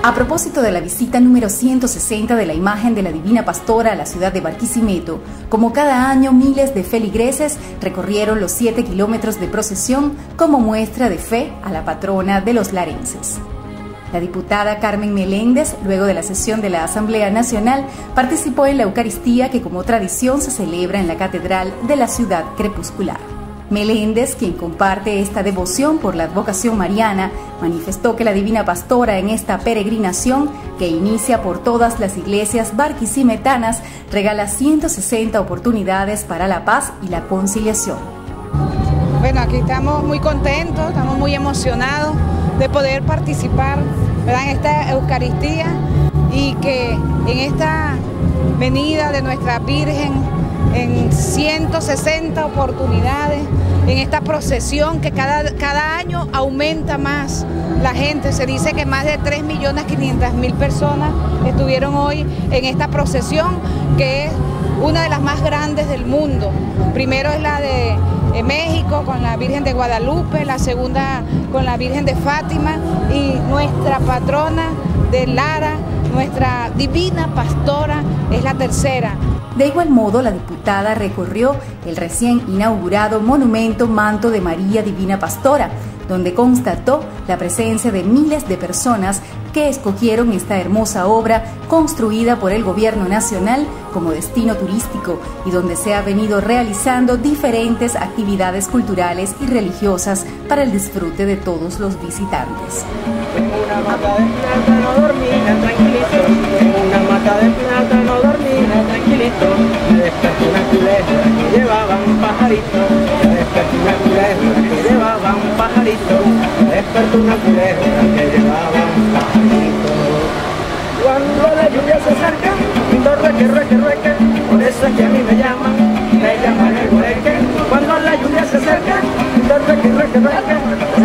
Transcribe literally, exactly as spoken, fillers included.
A propósito de la visita número ciento sesenta de la imagen de la Divina Pastora a la ciudad de Barquisimeto, como cada año miles de feligreses recorrieron los siete kilómetros de procesión como muestra de fe a la patrona de los larenses. La diputada Carmen Meléndez, luego de la sesión de la Asamblea Nacional, participó en la Eucaristía que como tradición se celebra en la Catedral de la Ciudad Crepuscular. Meléndez, quien comparte esta devoción por la advocación mariana, manifestó que la Divina Pastora en esta peregrinación, que inicia por todas las iglesias barquisimetanas, regala ciento sesenta oportunidades para la paz y la conciliación. Bueno, aquí estamos muy contentos, estamos muy emocionados de poder participar, ¿verdad?, en esta Eucaristía y que en esta venida de nuestra Virgen en ciento sesenta oportunidades, en esta procesión que cada, cada año aumenta más la gente. Se dice que más de tres millones quinientas mil personas estuvieron hoy en esta procesión, que es una de las más grandes del mundo. Primero es la de eh, México con la Virgen de Guadalupe, la segunda con la Virgen de Fátima y nuestra patrona de Lara, nuestra Divina Pastora, es la tercera. De igual modo, la diputada recorrió el recién inaugurado monumento Manto de María Divina Pastora, donde constató la presencia de miles de personas que escogieron esta hermosa obra construida por el Gobierno Nacional como destino turístico y donde se ha venido realizando diferentes actividades culturales y religiosas para el disfrute de todos los visitantes. En una mata de plátano dormía tranquilito, en una mata de plátano dormía tranquilito, me despertó una culebra que llevaba un pajarito, me despertó una culebra que llevaba un pajarito, me despertó una culebra que llevaba un pajarito. Cuando la lluvia se acerca, rueque, rueque, rueque, por eso es que a mí me llaman, me llaman el hueque. Cuando la lluvia se acerca, rueque, rueque, rueque,